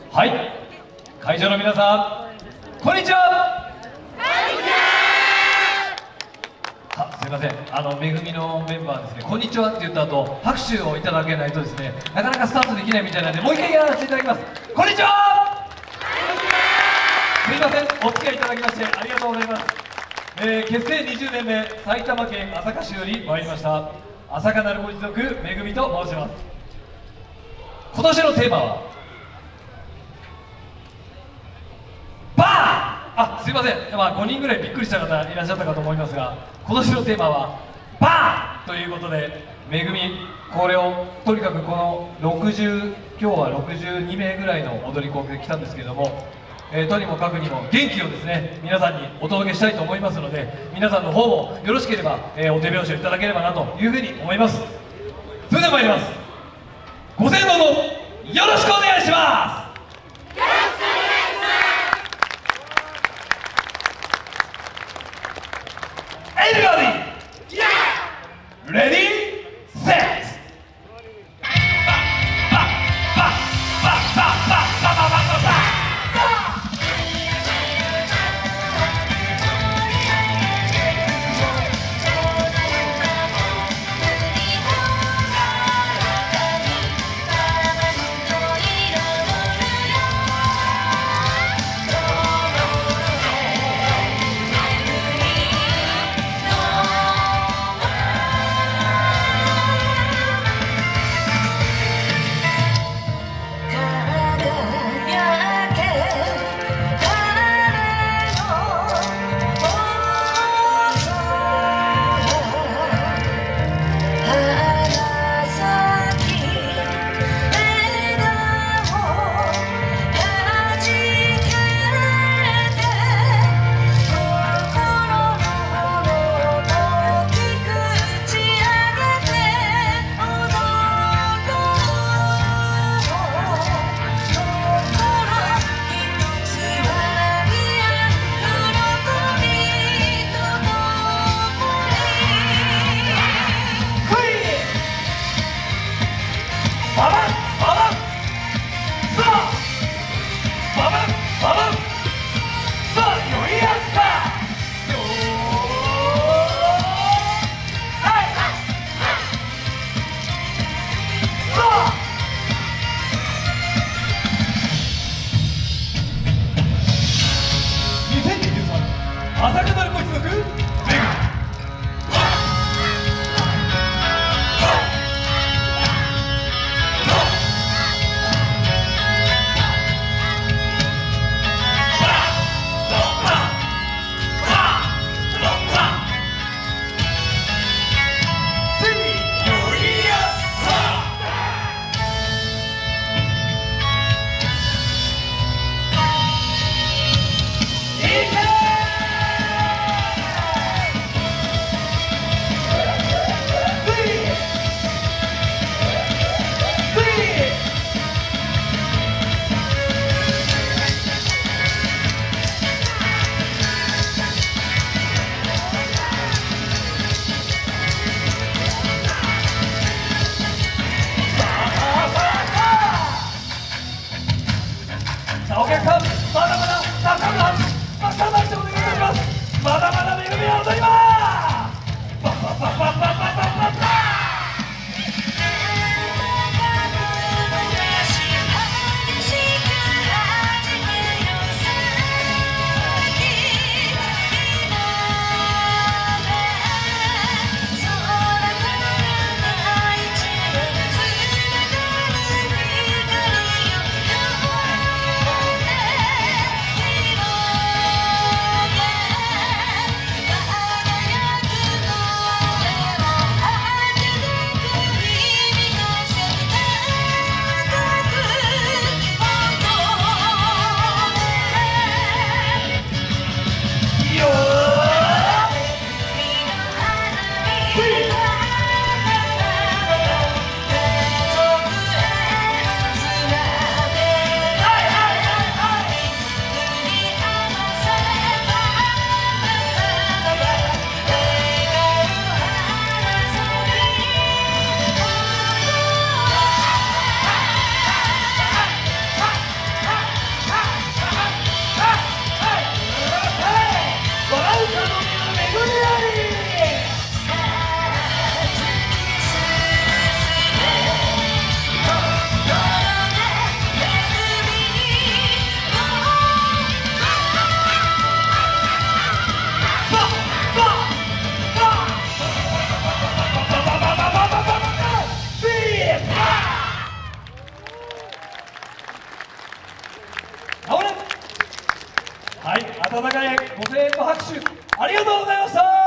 はい、会場の皆さん、こんにちは。すみません、めぐみのメンバーですね、こんにちはって言った後、拍手をいただけないとですね、なかなかスタートできないみたいなんで、もう一回やらせていただきます。こんにちは。すみません、お付き合いいただきましてありがとうございます。結成20年目、埼玉県朝霞市より参りました朝霞鳴子一族めぐみと申します。今年のテーマはすいません、5人ぐらいびっくりした方いらっしゃったかと思いますが、今年のテーマはバーということで、めぐみこれをとにかくこの今日は62名ぐらいの踊り子で来たんですけども、とにもかくにも元気をですね皆さんにお届けしたいと思いますので、皆さんの方もよろしければ、お手拍子をいただければなというふうに思います。それでは参ります。ご声援どうぞよろしくお願いします。Everybody, ready, set. ご声援と拍手ありがとうございました。